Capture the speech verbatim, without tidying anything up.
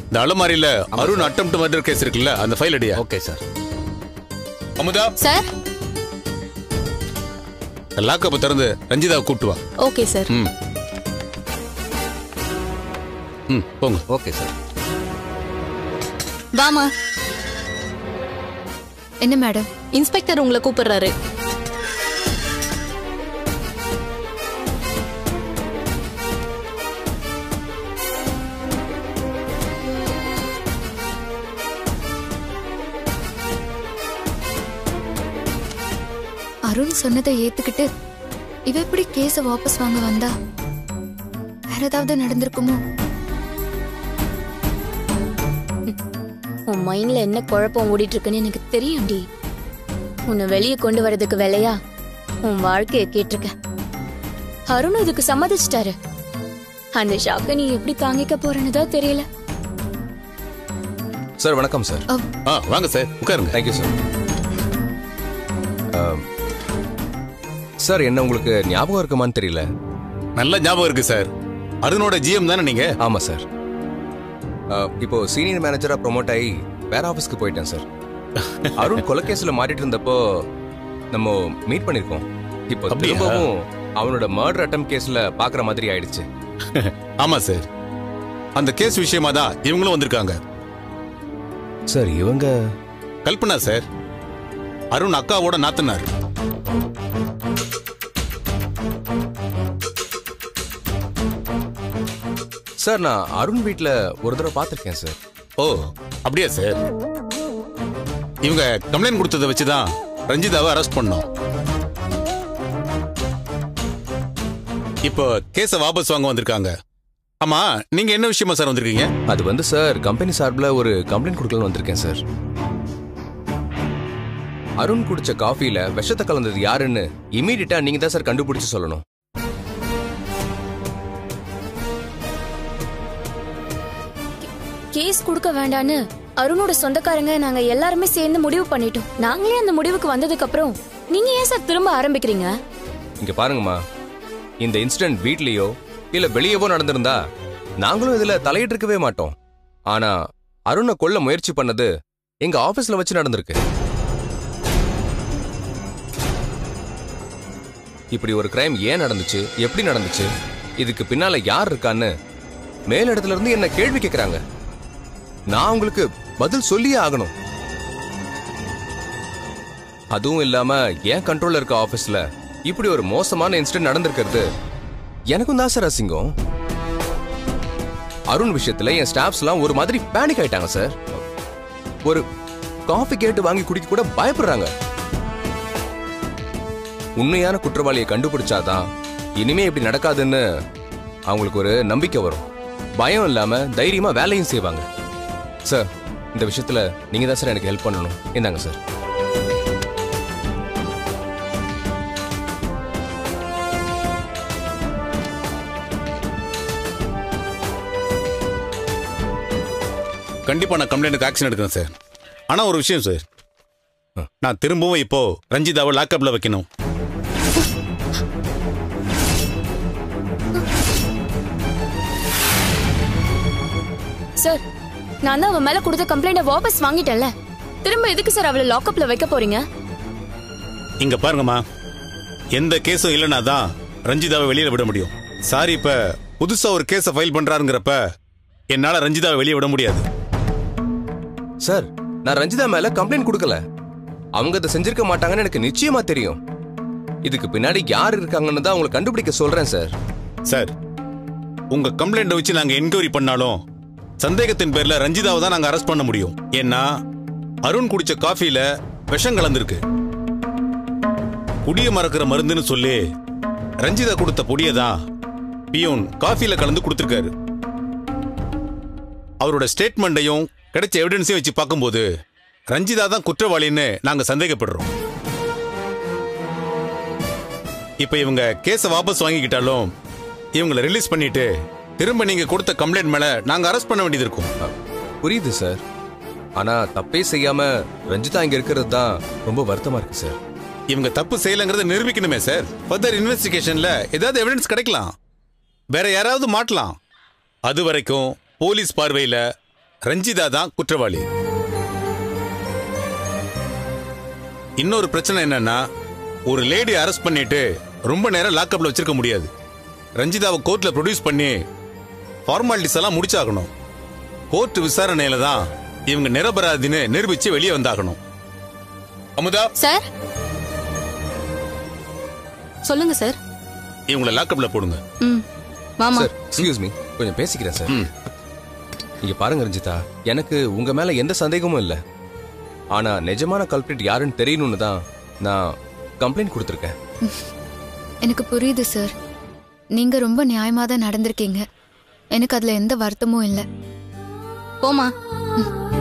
இந்த அலமாரியில Arun attempt murder case இருக்குல்ல, அந்த ஃபைல் அடியா? Okay sir. Amudha sir. Lockup திறந்து ரஞ்சிதாவை கூப்பிட்டு வா. Okay sir. ம் ம் போங்க. Okay sir. வாமா. என்ன மேடம், இன்ஸ்பெக்டர் உங்களை கூப்பிடுறாரு. அருண் சொன்னதை ஏத்துக்கிட்டு இவ எப்படி கேஸ வாபஸ் வாங்க வந்தா? வேற ஏதாவது நடந்திருக்குமோ? உன் மைண்ட்ல என்ன குழப்பம் ஓடிட்டு இருக்குன்னு எனக்கு தெரியும்டி. உன்னை வெளியே கொண்டு வரதுக்கு வேலையா உன் வாழ்க்கைய கேட்டிருக்க. அருண் இதுக்கு சம்மதிச்சிட்டாரு. அந்த ஷாக்க நீ எப்படி தாங்கிக்க போறன்னு தான் தெரியல. சார் வணக்கம் சார். ஆ வாங்க சார், உட்காருங்க. Thank you sir. சார் என்ன உங்களுக்கு ஞாபகம் இருக்குமான்னு தெரியல. நல்ல ஞாபகம் இருக்கு சார். அருணோட ஜிஎம் தானே நீங்க? ஆமா சார். இப்போ சீனியர் மேனேஜரா ப்ரொமோட் ஆகி வேற ஆபீஸ்க்கு போயிட்டேன் சார். அருண் கொலைகேஸ்ல மாட்டிட்டு இருந்தப்போ நம்ம மீட் பண்ணிருக்கோம். இப்போ திரும்பவும் அவனோட மர்டர் அட்டெம்ப்ட் கேஸ்ல பாக்குற மாதிரி ஆயிடுச்சு. ஆமா சார், அந்த கேஸ் விஷயமா தான் இவங்களும் வந்திருக்காங்க. சார் இவங்க கல்பனா சார், அருண் அக்காவோட நாத்தனார். சார் நான் அருண் வீட்ல ஒரு தடவை பார்த்திருக்கேன் சார். ஓ அப்படியா சார்? இவங்க கம்ப்ளைண்ட் கொடுத்ததை வச்சுதான் ரஞ்சிதாவை அரெஸ்ட் பண்ணோம். இப்போ கேஸ வாபஸ் வாங்க வந்திருக்காங்க. ஆமா, நீங்க என்ன விஷயமா சார் வந்திருக்கீங்க? அது வந்து சார் கம்பெனி சார்பில் ஒரு கம்ப்ளைண்ட் கொடுக்கலாம்னு வந்திருக்கேன் சார். அருண் குடிச்ச காஃபில விஷத்தை கலந்தது யாருன்னு இமீடியட்டா நீங்க தான் சார் கண்டுபிடிச்சு சொல்லணும். கேஸ் கொடுக்க வேண்டான்னு அருணோட சொந்தக்காரங்க நாங்க எல்லாருமே சேர்ந்து முடிவு பண்ணிட்டோம். நாங்களே அந்த முடிவுக்கு வந்ததுக்கு அப்புறம் நீங்க ஏன் சார் திரும்ப ஆரம்பிக்கிறீங்க? இங்க பாருங்கம்மா, இந்த இன்சிடென்ட் வீட்லயோ இல்ல வெளியவோ நடந்திருந்தா நாங்களும் இதுல தலையிட்டு இருக்கவே மாட்டோம். ஆனா அருணை கொல்ல முயற்சி பண்ணது எங்க ஆபீஸ்ல வச்சு நடந்திருக்கு. இப்படி ஒரு கிரைம் ஏன் நடந்துச்சு, எப்படி நடந்துச்சு, இதுக்கு பின்னால யார் இருக்கான்னு மேலிடத்துல இருந்து என்ன கேள்வி கேட்கறாங்க. நான் உங்களுக்கு பதில் சொல்லியே ஆகணும். அதுவும் இல்லாம என் கண்ட்ரோல்ல இருக்க ஆபீஸ்ல இப்படி ஒரு மோசமான இன்சிடென்ட் நடந்திருக்கிறது எனக்கும் தான் சார் அசிங்கம். அருண் விஷயத்துல என் ஸ்டாஃப்ஸ் எல்லாம் ஒரு மாதிரி பேனிக் ஆயிட்டாங்க சார். ஒரு காஃபி கேட்டு வாங்கி குடிக்க கூட பயப்படுறாங்க. உண்மையான குற்றவாளியை கண்டுபிடிச்சாதான் இனிமே இப்படி நடக்காதுன்னு அவங்களுக்கு ஒரு நம்பிக்கை வரும். பயம் இல்லாம தைரியமா வேலையும் செய்வாங்க. சார் இந்த விஷயத்துல நீங்க தான் சார் எனக்கு ஹெல்ப் பண்ணணும். இந்தாங்க சார். கண்டிப்பா நான் கம்ப்ளைண்ட்டுக்கு ஆக்ஷன் எடுக்கிறேன் சார். ஆனா ஒரு விஷயம் சார், நான் திரும்பவும் இப்போ ரஞ்சிதாவை லாக்அப்ல வைக்கணும். சார் நான் தான் அவன் மேல கொடுத்த கம்ப்ளைண்ட வாபஸ் வாங்கிட்டேன்ல, திரும்ப எதுக்கு சார் அவளை லாக்அப்ல வைக்க போறீங்க? இங்க பாருங்கம்மா, எந்த கேஸும் இல்லைனா தான் ரஞ்சிதாவை வெளியில விட முடியும். சாரி, இப்ப புதுசா ஒரு கேஸை ஃபைல் பண்றாருங்கிறப்ப என்னால ரஞ்சிதாவை வெளியே விட முடியாது. சார் நான் ரஞ்சிதா மேல கம்ப்ளைண்ட் கொடுக்கல. அவங்க அதை செஞ்சிருக்க மாட்டாங்கன்னு எனக்கு நிச்சயமா தெரியும். இதுக்கு பின்னாடி யார் இருக்காங்கன்னு தான் அவங்களை கண்டுபிடிக்க சொல்றேன் சார். சார் உங்க கம்ப்ளைண்ட் வச்சு நாங்க என்கொயரி பண்ணாலும் சந்தேகத்தின் பேர்ல ரஞ்சிதாவை தான் நாங்க அரெஸ்ட் பண்ண முடியும். ஏன்னா அருண் குடிச்ச காஃபில விஷம் கலந்துருக்கு. குடிய மறக்கிற மருந்துன்னு சொல்லி ரஞ்சிதா கொடுத்த பொடியை தான் பியூன் காஃபில கலந்து கொடுத்திருக்காரு. அவரோட ஸ்டேட்மெண்ட்டையும் கிடைச்ச எவிடன்ஸையும் வச்சு பார்க்கும்போது ரஞ்சிதா தான் குற்றவாளின்னு நாங்க சந்தேகப்படுறோம். இப்ப இவங்க கேஸை வாபஸ் வாங்கிக்கிட்டாலும் இவங்களை ரிலீஸ் பண்ணிட்டு திரும்ப நீங்க கொடுத்த கம்ப்ளைண்ட் மேல நாங்க அரெஸ்ட் பண்ண வேண்டியது இருக்கும். புரியுது சார். ஆனா தப்பே செய்யாம ரஞ்சிதா இங்க இருக்கிறது தான் ரொம்ப வருத்தமா இருக்கு சார். இவங்க தப்பு செய்யலங்கிறத நிரூபிக்கணுமே சார். ஃபர்தர் இன்வெஸ்டிகேஷன்ல ஏதாவது எவிடன்ஸ் கிடைக்கலாம், வேற யாராவது மாட்டலாம். அது வரைக்கும் போலீஸ் பார்வையில ரஞ்சிதா தான் குற்றவாளி. இன்னொரு பிரச்சனை என்னன்னா, ஒரு லேடி அரெஸ்ட் பண்ணிட்டு ரொம்ப நேரம் லாக்அப்ல வச்சிருக்க முடியாது. ரஞ்சிதாவை கோர்ட்ல ப்ரொடியூஸ் பண்ணி ஃபார்மாலிட்டிஸ் எல்லாம் முடிச்சாகணும். கோர்ட் விசாரணையில தான் இவங்க நிரபராதின்னு நிரூபிச்சு வெளியே வந்தாகணும். அமுதா சார் சொல்லுங்க சார். இவங்களை லாக்அப்ல போடுங்க. ம் மாமா. சார் எக்ஸ்கியூஸ் மீ, கொஞ்சம் பேசிக்கிறேன் சார். ம். இங்க பாருங்க ரஞ்சிதா, எனக்கு உங்க மேல எந்த சந்தேகமும் இல்ல. ஆனா நிஜமான கல்பிரிட் யாருன்னு தெரியணும்னு தான் நான் கம்ப்ளைண்ட் கொடுத்துருக்கேன். எனக்கு புரியுது சார். நீங்க ரொம்ப நியாயமா தான் நடந்திருக்கீங்க. எனக்கு அதுல எந்த வருத்தமும் இல்லை. போமா.